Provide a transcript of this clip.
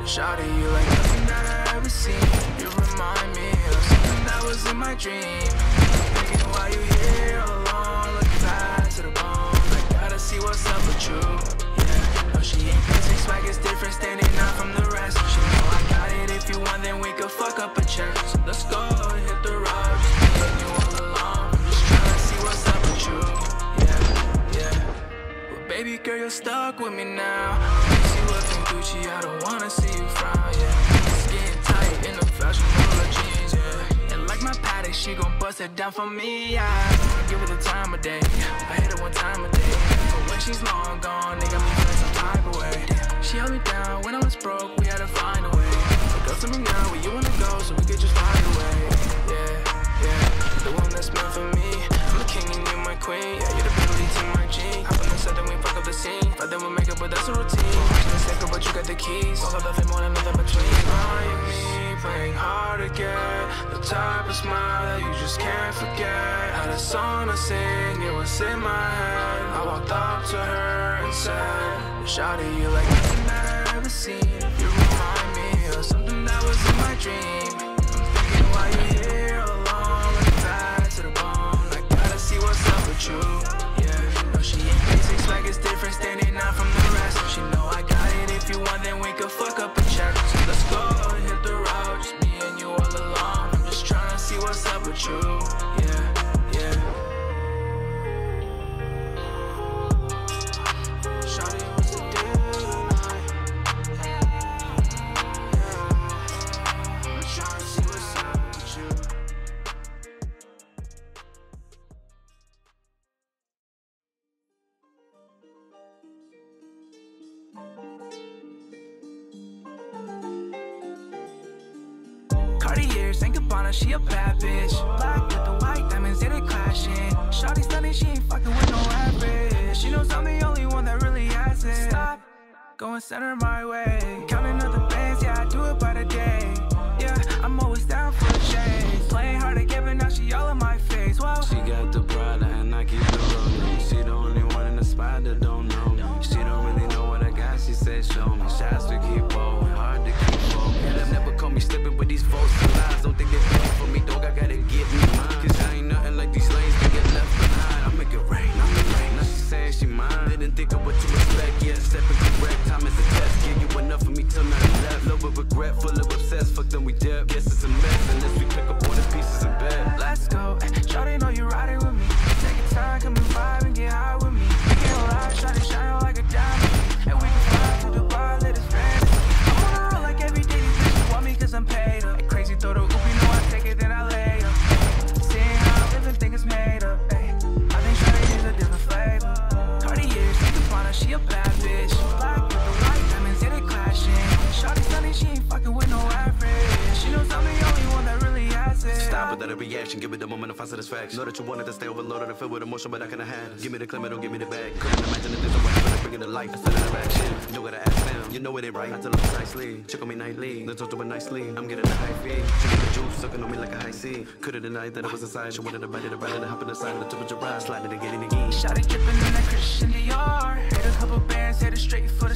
Shawty, you like nothing that I ever seen. You remind me of something that was in my dream. Thinking why you here all alone, looking bad to the bone. I gotta see what's up with you. Yeah, no, she ain't basic, swag is different, standing out from the rest. She know I got it. If you want, then we could fuck up a check. So let's go, hit the road, just me and you all alone. I'm just tryna see what's up with you. But baby girl, you're stuck with me now. See what's in Gucci, I don't wanna see you frown, yeah. Skin tight in the fashionable jeans, yeah. And like my Paddock, she gon' bust it down for me, yeah. I give her the time of day, I hit her one time a day. But when she's long gone, they got me feeling some type of way. She held me down when I was broke, we had to find a way. So go to me now, where you wanna go, so we could just find a way. Yeah, the one that's meant for me. I'm the king and you my queen, yeah, you're the beauty to my G. Hop on the set, then we fuck up the scene. But then we'll make it, but that's a routine. Watching the secret, but you got the keys. All of nothing more than nothing between. Eyeing me, playing hard to get. The type of smile that you just can't forget. Had a song to sing, it was in my head. I walked up to her and said, Shawty, you like nothing that I ever seen. You remind me of something that was in my dream. I'm thinking why you here alone, looking bad to the bone. I gotta see what's up with you. Yeah, no, she ain't basic, swag is different, standing out from the rest. She know I got it. If you want, then we could fuck up a check. So let's go, hit the road, just me and you all alone. I'm just tryna see what's up with you. Yeah. Shawty, what's the deal tonight? I'm tryna see what's up with you. Cartier, Saint Gabbana, she a bad bitch. Black with the white diamonds, yeah, they clashing. Shawty stunning, she ain't fucking with no average. She knows I'm the only one that really has it. Stop, go and send her my way. Counting up the bands, yeah, I do it by the day. Yeah, I'm always down for a chase. Playing hard to get, but now she all in my face. Whoa. She got the Prada and I keep the rolling. She the only one in the spot that don't know me. She don't really know what I got, she said show me. Shots to keep rolling, hard to keep focused. They'll never call me slipping with these false lies. Don't think they're ready for me, dog, I gotta get me mine. Cause I ain't nothing like these lanes that get left behind. I make it rain, I make it rain. Now she saying she mine. Didn't think of what you expect, yeah, stepping correct. Time is a test, give you enough for me till nothing left. Love with regret, full of obsessed, fuck them we dip. Guess it's a mess, unless we pick up all the pieces in bed. Let's go, shawty know you riding with me. Take your time, come and vibe and get high with me. We can ride, shawty shine like a diamond. And we can fly to Dubai, let us fantasy. I'm on the road like every day, these bitches want me cause I'm paid up. Ain't crazy, throw the oop, you know I take it, then I lay up. Seeing how I live and think it's made up, ay. I think shawty is a different flavor. Cartier, Saint Gabbana, she a bad bitch. Black with the white diamonds, yeah, they clashing. Shawty stunning, she ain't fucking with no average. She knows I'm the only one that really has it. Stop without a reaction, give it the moment of our satisfaction. Know that you wanted to stay overloaded and filled with emotion, but I couldn't have it. Give me the claim, don't give me the bag. Couldn't imagine that there's a way to bring it to life instead of interaction. You know what I ask them, you know it ain't right. I tell them precisely, check on me nightly, let's talk to it nicely. I'm getting a high fee, she get the juice, sucking on me like a high C. Could've denied that I was inside, she wanted to bite it, to hop in the side of the temperature rise, sliding and getting the key. Shawty dripping in that Christian Dior. Hit a couple bands, headed straight for